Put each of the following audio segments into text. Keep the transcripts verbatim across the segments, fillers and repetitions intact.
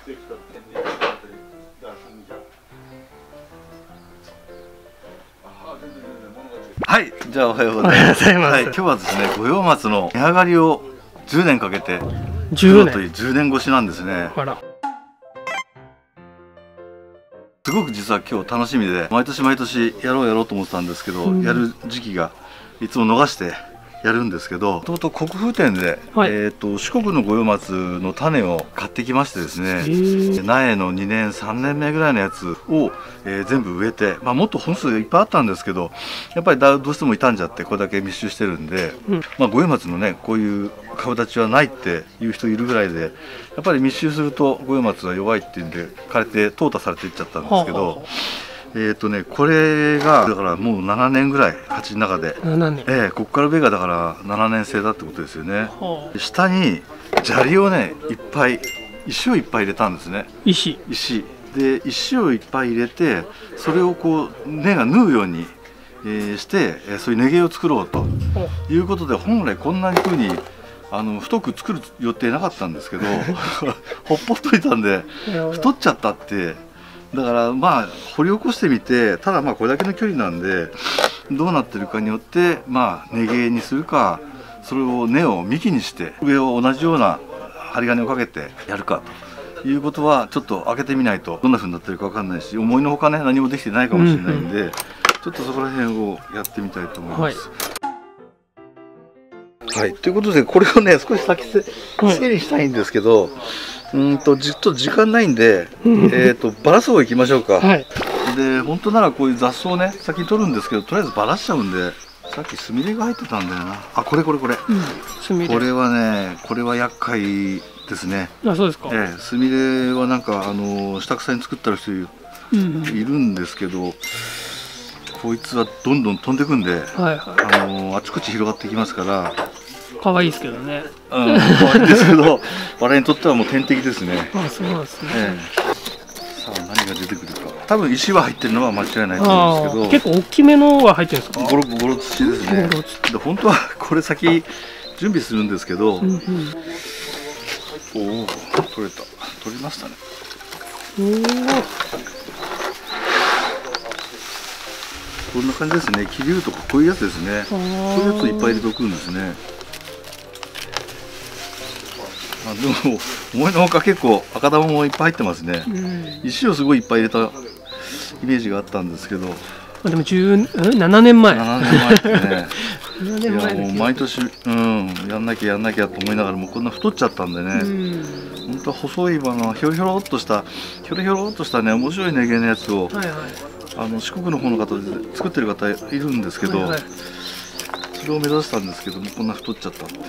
はい、じゃあおはようございます。はい、今日はですね、五葉松の値上がりをじゅうねんかけてじゅうねんというじゅうねん越しなんですね。 あら、 すごく実は今日楽しみで、毎年毎年やろうやろうと思ってたんですけど、うん、やる時期がいつも逃してやるんですけど、もともと国風店で、はい、えーと四国の五葉松の種を買ってきましてですね、苗のにねんさんねんめぐらいのやつを、えー、全部植えて、まあ、もっと本数いっぱいあったんですけど、やっぱりどうしても傷んじゃってこれだけ密集してるんで、うん、まあ、五葉松のねこういう株立ちはないっていう人いるぐらいで、やっぱり密集すると五葉松は弱いっていうんで枯れて淘汰されていっちゃったんですけど。えーとね、これがだからもうななねんぐらい鉢の中で、ななねん、えー、こっから上がだからななねん生だってことですよね。下に砂利をねいっぱい、石をいっぱい入れたんですね。石石で石をいっぱい入れて、それをこう根が縫うように、えー、して、えー、そういう根毛を作ろうということで、本来こんなふうにあの太く作る予定なかったんですけどほっぽっといたんで太っちゃったって。だからまあ掘り起こしてみて、ただまあこれだけの距離なんでどうなってるかによって、まあ根毛にするか、それを根を幹にして上を同じような針金をかけてやるかということは、ちょっと開けてみないとどんな風になってるか分かんないし、思いのほかね何もできてないかもしれないんで、うんうん、ちょっとそこら辺をやってみたいと思います。はい、はい、ということでこれをね少し先整理したいんですけど、うんとじっと時間ないんで、えっとバラす方行きましょうか。はい、で本当ならこういう雑草ね先に取るんですけど、とりあえずバラしちゃうんで、さっきスミレが入ってたんだよな。あ、これこれこれ、うん、これはねこれは厄介ですね。あ、そうですか。ええ、スミレはなんかあの下草に作った人いるんですけど、こいつはどんどん飛んでくんで、はいはい、あのあちこち広がってきますから。 可愛いですけどね。 うん、可愛いですけど、バラにとってはもう天敵ですね。 あ、そうなんですね。ええ、さあ何が出てくるか。多分石は入ってるのは間違いないと思うんですけど。 結構大きめのが入ってるんですか。 ゴロゴロ土ですね。で本当はこれ先準備するんですけど。うんうん、おお、取れた。取りましたね。おお。こんな感じですね。切りるとこういうやつですね。こういうやつをいっぱい入れておくんですね。あ、でも思いのほか結構赤玉もいっぱい入ってますね。うん、石をすごいいっぱい入れたイメージがあったんですけど。 でもじゅうななねんまえ。ななねんまえですね。 いやもう毎年うんやんなきゃやんなきゃと思いながらもこんな太っちゃったんでね。うん、本当は細い葉のひょろひょろっとしたひょろひょろっとしたね面白い根毛のやつを。はいはい、あの四国の方の方で作ってる方いるんですけど、はいはい、それを目指したんですけどもこんな太っちゃったんで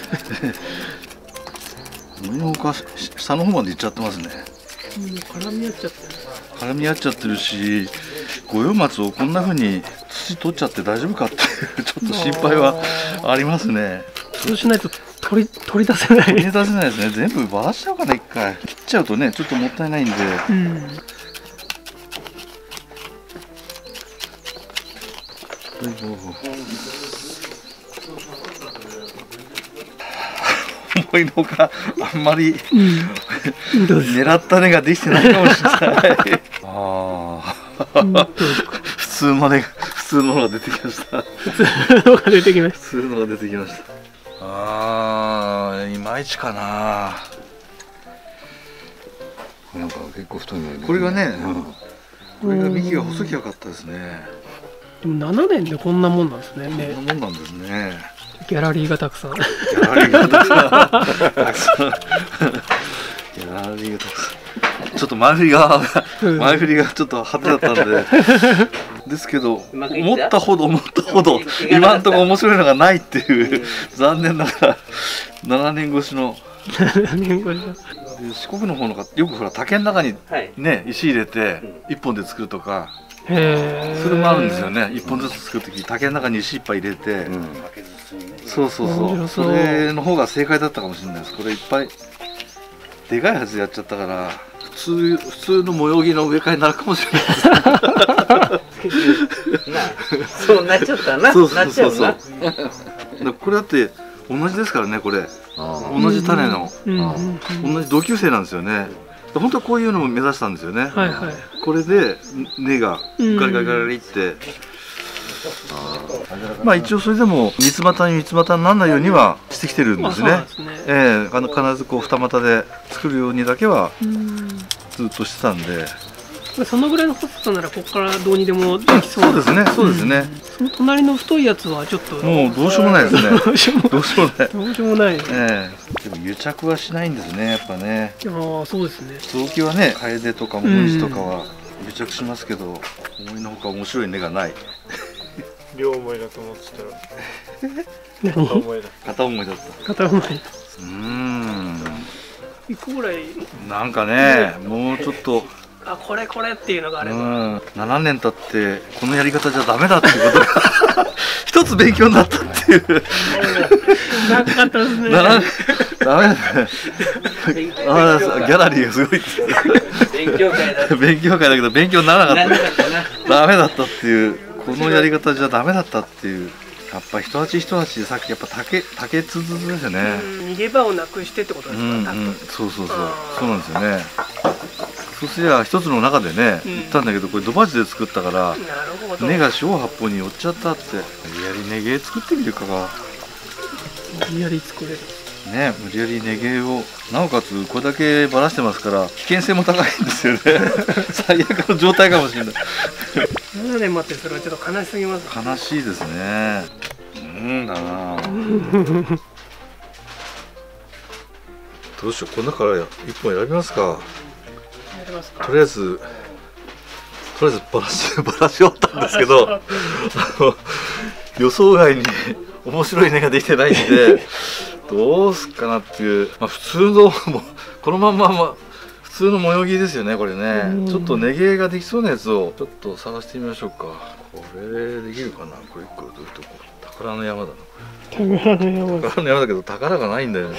思いのほか下の方まで行っちゃってますね。 うん、絡み合っちゃってる絡み合っちゃってるし、五葉松をこんな風に土取っちゃって大丈夫かっていうちょっと心配はありますね。 そうしないと取り取り出せない取り出せないですね。全部ばらしちゃうかな。一回切っちゃうとねちょっともったいないんで、うん、思いのほかあんまり、うん、狙った根ができてないかもしれないああ普通の根普通のが出てきました普通のが出てきました普通のが出てきましたあーいまいちかな。 なんか結構太いの、ね、 これがね、うん、これが幹が細きゃよかったですね。 でもななねんでこんなもんなんですね。 こんなもんなんですね。 ギャラリーがたくさん。ギャラリーがたくさん。ギャラリーがたくさん。ちょっと前振りが前振りがちょっと派手だったんで。ですけど思ったほど思ったほど今んところ面白いのがないっていう残念ながらななねん越しの。ななねん越しの。四国の方の方よくほら竹の中にね石入れて一本で作るとか。それもあるんですよね。一本ずつ作るとき竹の中に石いっぱい入れて、うん、そうそうそうそれの方が正解だったかもしれないです。これいっぱいでかいやつやっちゃったから普通普通の模様着の植え替えになるかもしれないです。 そうなっちゃったな。 そうそうそうそうこれだって同じですからね。これ同じ種の同じ同級生なんですよね。 本当はこういうのも目指したんですよね。 はいはい。 これで根がガリガリガリガリって、まあ一応それでも三つ股に三つ股にならないようにはしてきてるんですね。ええ、あの必ずこう二股で作るようにだけはずっとしてたんで。 そのぐらいの細さならここからどうにでもできそう。 そうですね、そうですね。 うん、その隣の太いやつはちょっともうどうしようもないですね。どうしようもない。 どうしようもない。 ええ、でも癒着はしないんですね、やっぱね。 ああ、そうですね。 臓器はね、カエデとかモミジとかは癒着しますけど、思いのほか面白い根がない。 両思いだと思ってたら何？ 片思いだ。 片思いだった。 片思い。 うーん。 いっこぐらい。 なんかね、もうちょっと。 あ、これこれっていうのがあれば。 うん。ななねん経ってこのやり方じゃダメだっていうことが一つ勉強になったっていう。 なかったですね。 ダメだね。ああ、ギャラリーがすごいって。 勉強会だ。 勉強会だけど勉強にならなかった。ダメだったっていう。このやり方じゃダメだったっていう。やっぱ一鉢一鉢でさっきやっぱ竹竹筒ですよね。 逃げ場をなくしてってことですか。うんうん、 そうそうそう。そうなんですよね。そうすりゃ一つの中でね、言ったんだけど、これ土鉢で作ったから根が四方八方に寄っちゃったって。無理やり根芸作ってみるかが。 無理やり作れる。 ね、無理やり根芸をなおかつこれだけばらしてますから危険性も高いんですよね。最悪の状態かもしれない。 ななねん待ってそれはちょっと悲しすぎます。 悲しいですね。うんだな。どうしよう、この中から一本選びますか。とりあえずとりあえずばらしばらし終わったんですけど、あの予想外に面白い根ができてないんでどうすっかなっていう、まあ、普通のもこのまんま、まあ、普通の模様着ですよねこれね。ちょっと根芸ができそうなやつをちょっと探してみましょうか。これできるかな。これいっこどういうとこ。宝の山だな。 宝の山。 宝の山だけど宝がないんだよね。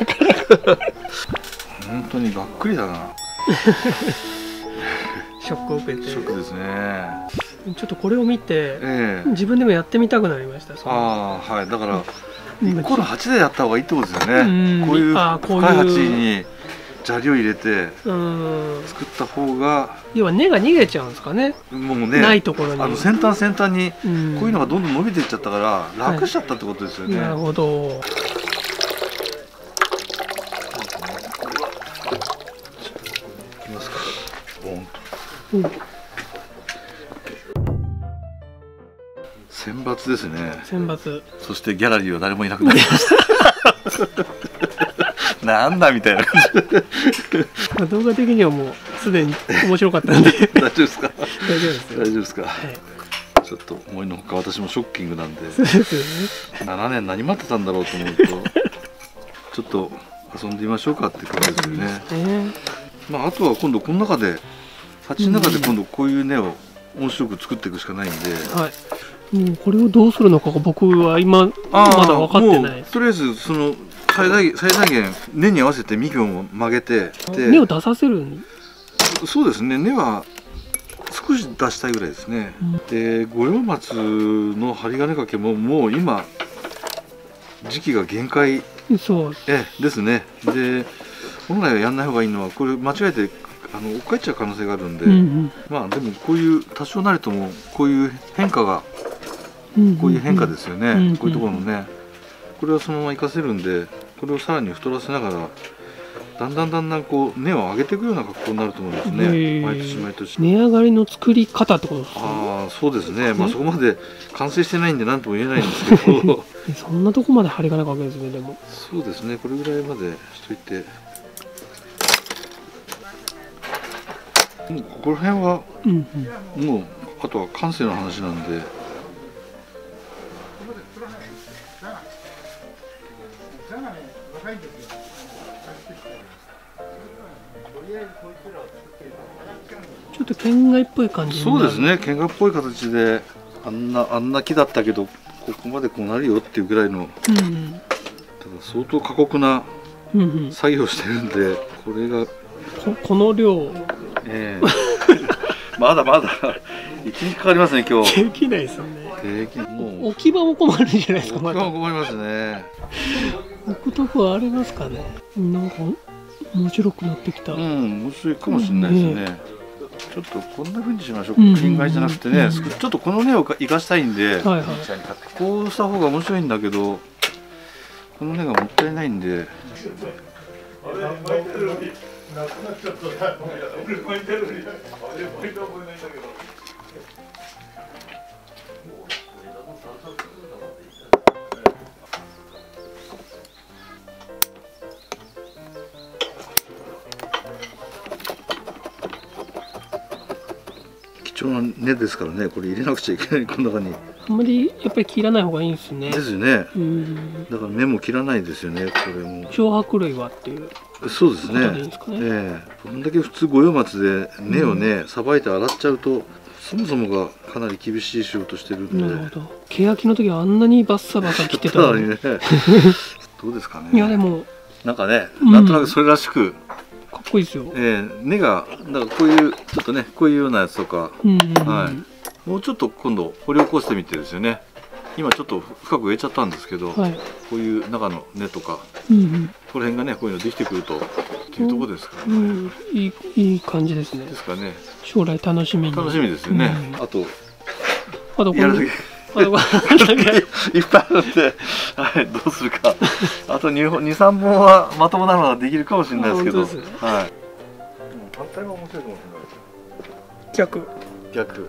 本当にがっくりだな。 ショックを受けて。 ショックですね。 ちょっとこれを見て、 ええ、 自分でもやってみたくなりました。 ああ、はい。だからいっこの鉢でやった方がいいってことですよね。こういう深い鉢に砂利を入れて作った方が、 要は根が逃げちゃうんですかね。 もうね、 ないところにあの先端先端にこういうのがどんどん伸びていっちゃったから楽しちゃったってことですよね。 なるほど。 いきますか。ボンと。うん、選抜ですね。 選抜。そしてギャラリーは誰もいなくなりました。なんだみたいな感じ。 動画的にはもうすでに面白かったんで。 大丈夫ですか。 大丈夫です。 大丈夫ですか。はい、ちょっと思いのほか私もショッキングなんで。 そうですよね。 ななねん何待ってたんだろうと思うと、ちょっと遊んでみましょうかってことですよね。ね、まああとは今度この中で鉢の中で今度こういう根を面白く作っていくしかないんで。はい。 もうこれをどうするのかが僕は今まだ分かってない。 とりあえずその最大最大限根に合わせて幹を曲げて、 根を出させる。 そうですね。根は少し出したいぐらいですね。うん、で五葉松の針金掛けももう今時期が限界。 そうえですね。で本来はやんない方がいいのはこれ間違えてあの追っかえっちゃう可能性があるんで、うんうん、まあでもこういう多少なりともこういう変化がこういう変化ですよね。うんうん、こういうところのね、これはそのまま活かせるんで、これをさらに太らせながらだんだんだんだんこう根を上げていくような格好になると思うんですね。毎年毎年。 根上がりの作り方ってことですか。 ああ、そうですね。まあそこまで完成してないんで何とも言えないんですけど。 そんなとこまで針金かけるんですね。でも。 そうですね。これぐらいまでしといて。もうここら辺は、うんうん、もうあとは感性の話なんで。 ちょっと県外っぽい感じ。 そうですね。県外っぽい形であんなあんな木だったけどここまでこうなるよっていうぐらいの、うんうん、ただ相当過酷な作業してるんで、うんうん、これがこ, この量、 えー、まだまだ一日かかりますね今日。 できないですよね。 できもう置き場も困るんじゃないですか。 置き場も困りますね。 置くとこありますかね。なんか面白くなってきた。 うん、面白いかもしれないですね。ちょっとこんな風にしましょうか。金貝じゃなくてね、ちょっとこの根を生かしたいんで、こうした方が面白いんだけど、この根がもったいないんで。貴重な根ですからね、これ入れなくちゃいけない、この中に。 あんまりやっぱり切らない方がいいんですね。 ですよね。 うん。 だから根も切らないですよね、これも。 小白類はっていう。 そうですね。ええ、こんだけ普通五葉松で根をね、さばいて洗っちゃうと、そもそもがかなり厳しい仕事してるんで。 なるほど。ケヤキの時はあんなにバッサバサ切ってたのにね。 どうですかね。 いやでもなんかね、なんとなくそれらしく。 かっこいいですよ。 ええ、根がだからこういうちょっとね、こういうようなやつとか、はい。もうちょっと今度掘り起こしてみてですよね。今ちょっと深く植えちゃったんですけど、はい、こういう中の根とか、うんうん、この辺がねこういうのできてくるとっていうところですからね、うん、 いいいい感じですね。 ですかね。 将来楽しみに。 楽しみですよね。うん、あとあとこれやるだけいっぱいあるんで、はい、どうするか。あとに、に、さんぼんはまともなのができるかもしれないですけど、はい。反対は面白いかもしれない。 逆。 逆。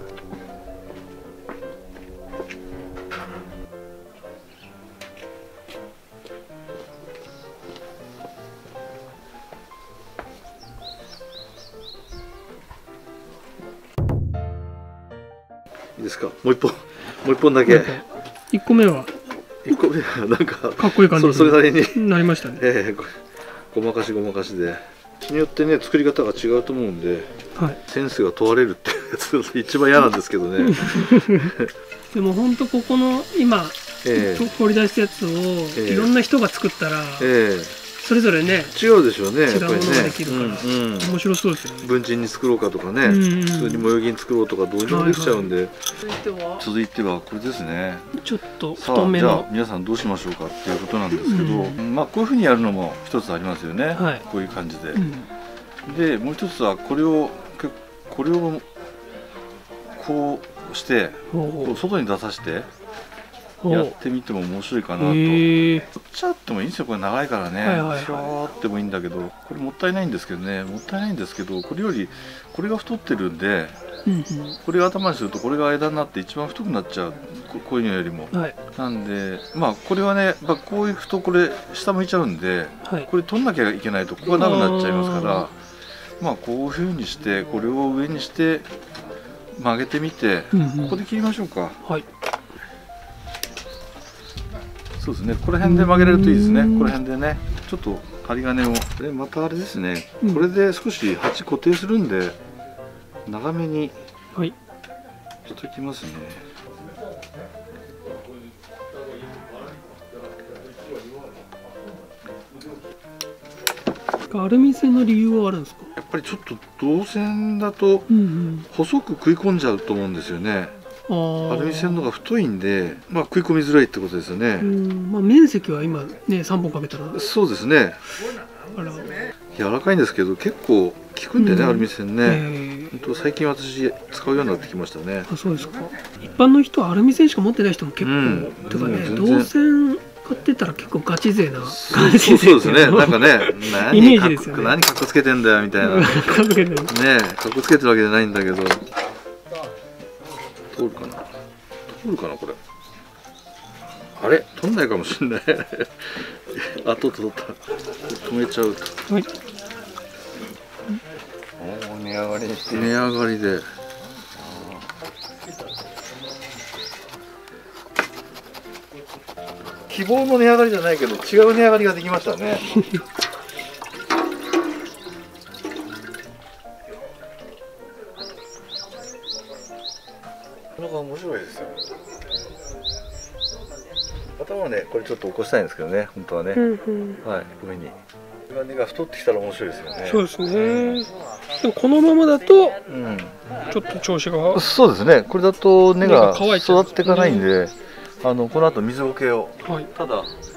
いいですか。もう一本、もう一本だけ。 一個目は。 一個目はなんか。 かっこいい感じ。 それなりに。 なりましたね。 ええ、ごまかしごまかしで。日によってね、作り方が違うと思うんで。はい、センスが問われるってやつが一番嫌なんですけどね。 でも本当ここの今、えー、掘り出したやつを、えー、いろんな人が作ったら、えーそれぞれね違うでしょうね。 違うものができるから面白そうですよね。 文鎮に作ろうかとかね、普通に模様着に作ろうとかどうにもできちゃうんで。続いてはこれですね。 ちょっと太めの。 じゃあ皆さんどうしましょうかっていうことなんですけど、まあこういうふうにやるのも一つありますよね。こういう感じで。でもう一つはこれをこれをこうして外に出させて。やってみても面白いかなと。取っちゃってもいいんですよ、これ長いからね。ひょーってもいいんだけど、これもったいないんですけどね、もったいないんですけど、これよりこれが太ってるんで、これが頭にするとこれが間になって一番太くなっちゃう、こういうのよりも。はい、なんで、まあこれはね、まあ、こういうとこれ下向いちゃうんで、はい、これ取んなきゃいけないとここがなくなっちゃいますから、まあこういうふうにしてこれを上にして曲げてみて、ここで切りましょうか。はい。そうですね、この辺で曲げれるといいですね。この辺でね、ちょっと針金を、でまたあれですね、うん、これで少し鉢固定するんで、長めにしときますね。 アルミ線の理由はあるんですか？ やっぱりちょっと銅線だと細く食い込んじゃうと思うんですよね。アルミ線のが太いんで、まあ、食い込みづらいってことですよね。 まあ、面積は今ねさんぼんかけたらそうですね。柔らかいんですけど結構効くんでね、アルミ線ね。本当最近私使うようになってきましたね。 あ、そうですか。一般の人はアルミ線しか持ってない人も結構とかね、銅線買ってたら結構ガチ勢な感じで。 そうですね。なんかね、 イメージですよね。 何かっこつけてんだよみたいな。ね、かっこつけてるわけじゃないんだけど。通るかな通るかなこれ。あれ通んないかもしれない。あ、通った通った。止めちゃうと。はい。おお、値上がりして値上がりで。希望の値上がりじゃないけど違う値上がりができましたね。この子面白いですよ。頭はね、これちょっと起こしたいんですけどね、本当はね。うんうん、はい、上に。根が太ってきたら面白いですよね。 そうですね。でもこのままだと、うん、ちょっと調子が。 そうですね。これだと根が育っていかないんで、あのこの後水苔を、はい、ただ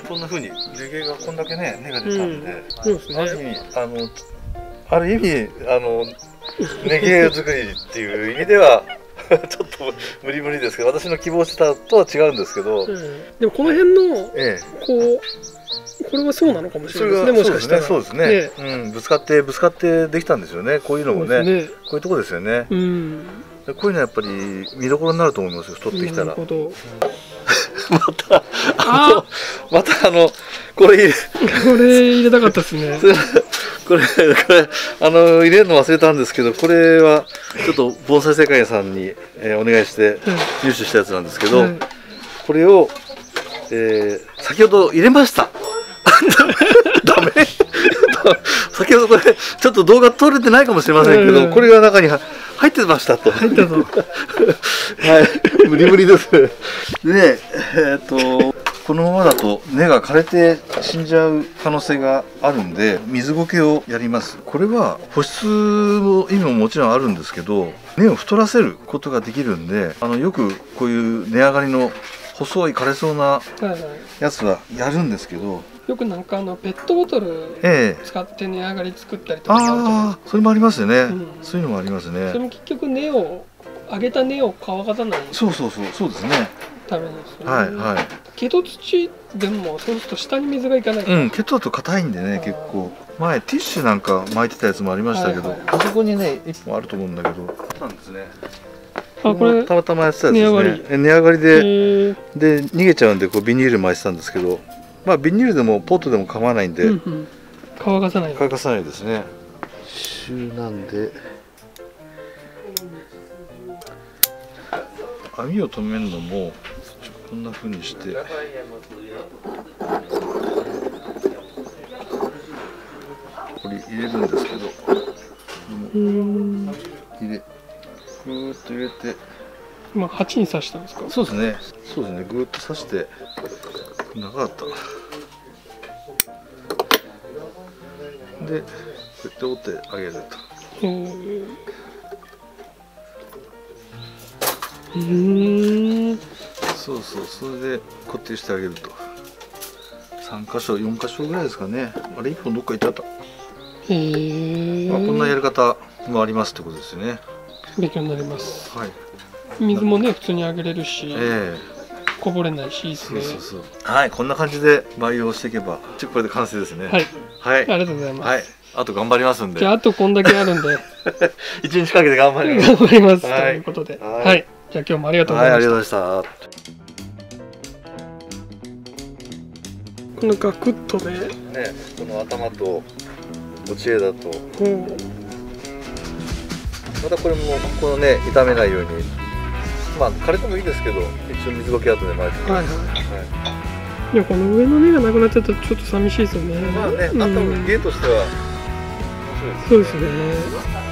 こんな風に根毛がこんだけね根が出たんで、 そうですね。 ある意味あのある意味あの根毛作りっていう意味ではちょっと無理無理ですけど、私の希望したとは違うんですけど、 うん、でもこの辺の、 ええ、 こうこれはそうなのかもしれないですね。もしかしたらそうですね。そうですね。うん、ぶつかってぶつかってできたんですよね。こういうのもね、 ね、 こういうとこですよね。 うん。 こういうのはやっぱり見どころになると思いますよ。太ってきたら。 なるほど。 またあのまたあのこれ入れこれ入れたかったですね。 これこれあの入れるの忘れたんですけど、これはちょっと盆栽世界さんに、えー、お願いして入手したやつなんですけど、はい、これを、えー、先ほど入れました。ダメ先ほどこれちょっと動画撮れてないかもしれませんけど、これが中に入ってましたと。 入ったぞ。 はい、無理無理です。で、えー、っとこのままだと根が枯れて死んじゃう可能性があるんで、水苔けをやります。これは保湿の意味ももちろんあるんですけど、根を太らせることができるんで、あのよくこういう根上がりの細い枯れそうなやつはやるんですけど、 よくなんかあのペットボトル使って根上がり作ったりとか、 ああ、それもありますよね、うん、そういうのもありますね。 それも結局根を上げた根を乾かさない、 そうそうそう、そうですね、 ためですよね。 はいはい。 毛と土でもそうすると下に水がいかない。 うん、毛とだと硬いんでね、結構。前ティッシュなんか巻いてたやつもありましたけど、はいはい、あそこにね一本あると思うんだけど、なんですね。あ、これたまたまやってたやつですね。値上がりでで逃げちゃうんでこうビニール巻いてたんですけど、まあビニールでもポットでも構わないんで、うんうん、 乾かさない。 乾かさないですね。週なんで網を止めるのもこんな風にして。これ入れるんですけど、入れぐーっと入れて、 今鉢に刺したんですか？ そうですね、そうですね、ぐーっと刺して長かったで、こうやって折ってあげると。うん、そうそう、それで固定してあげると。さんかしょよんかしょぐらいですかね。あれいっぽんどっか行っちゃった。へえ、まあ、こんなやり方もありますってことですよね。 勉強になります。 はい。 水もね普通にあげれるし、 えー、 こぼれないしいいですね。 そうそうそう。はい、こんな感じで培養していけば、これで完成ですね。 はい。 はい。ありがとうございます。 はい。あと頑張りますんで。 じゃああとこんだけあるんで。 一日かけて頑張ります。 頑張ります、はい、ということで。はい。はい、じゃあ今日もありがとうございました。はい、ありがとうございました。このガクッとね。 ね、この頭と落ち枝と。うん、またこれもこのね傷めないように、まあ枯れてもいいですけど、一応水苔跡で巻いて。はいはい。はい、 いやこの上の根がなくなっちゃったらちょっと寂しいですよね。 まあね、あと芸としては面白いですね。 そうですね。